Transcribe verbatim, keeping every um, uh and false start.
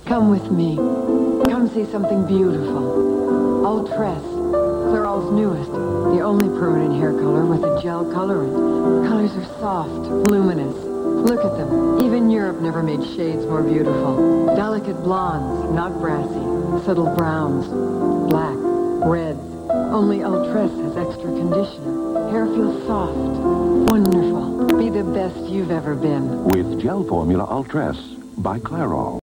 Come with me. Come see something beautiful. Ultress, Clairol's newest, the only permanent hair color with a gel colorant. Colors are soft, luminous. Look at them. Even Europe never made shades more beautiful. Delicate blondes, not brassy. Subtle browns, black, reds. Only Ultress has extra conditioner. Hair feels soft, wonderful. Be the best you've ever been. With gel formula Ultress by Clairol.